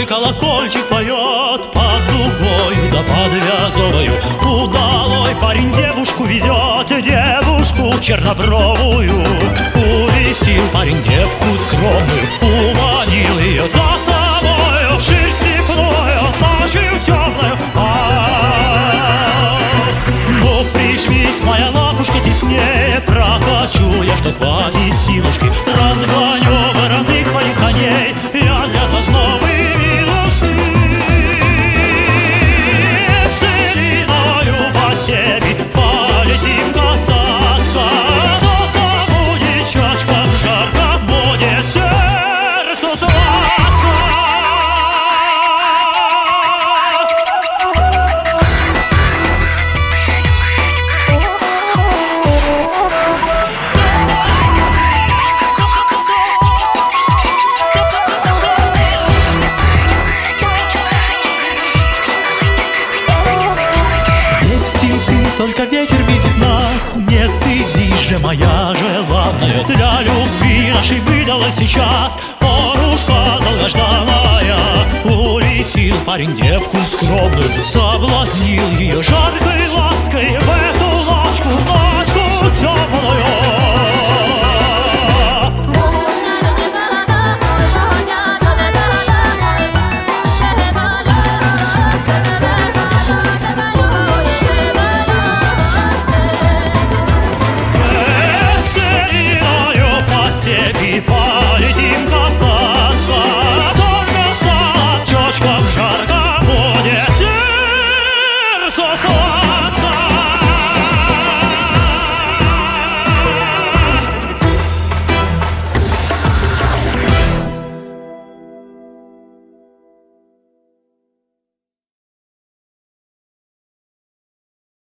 Свой колокольчик поет под дугою да под вязовою. Удалой парень девушку везет, девушку чернобровую. Увестил парень девку скромную, уманил ее за собою. Ширь степною, ночью темною. Ну прижмись, моя лапушка, теснее, прокачу я, что хватит силушки. Разгоню вороных своих коней я для сосновой милушки. В целиною по степи полетим касаться. Только будет чачка, жарко будет сердцу сладко. Только ветер видит нас, не стыдись же, моя желанная. Для любви нашей выдалась сейчас порушка долгожданная. Улетел парень девку скромную, соблазнил ее жарко.